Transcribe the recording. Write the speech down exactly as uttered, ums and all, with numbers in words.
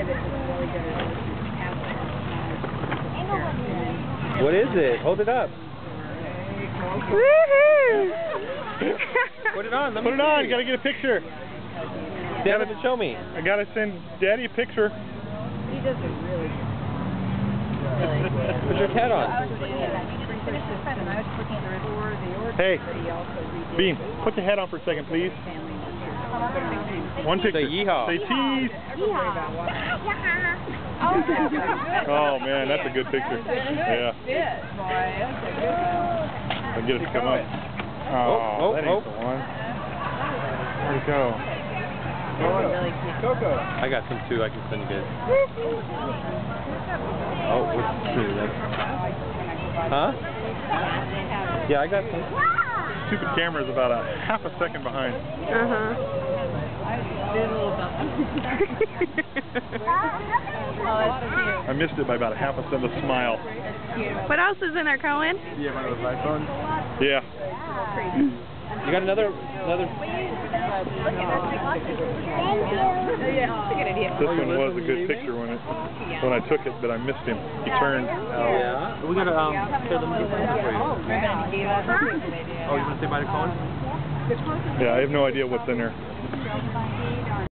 that was really good at it. What is it? Hold it up. Woohoo! Put it on. Let me Put it see. on. Gotta get a picture. Dad, to show me. I gotta send Daddy a picture. He does a really good Put your hat on. Hey, Bean, put the hat on for a second, please. One picture. Say yeehaw. Say cheese. Oh man, that's a good picture. Yeah. I'll get it to come up. Oh, oh, oh, that ain't oh. the one. Where'd it go? Coco. I got some too. I can send you guys. Oh, what's true? That's... Huh? Yeah, I got some. Stupid camera's about a half a second behind. Uh-huh. I missed it by about a half a second. The smile. What else is in there, Cohen? Yeah, one of those iPhones. Yeah. You got another, another. This one was a good picture when it when I took it, but I missed him. He turned. Oh yeah. We gotta um. Here, let me get some for you. Oh, you wanna say bye to Colin? Yeah, I have no idea what's in there.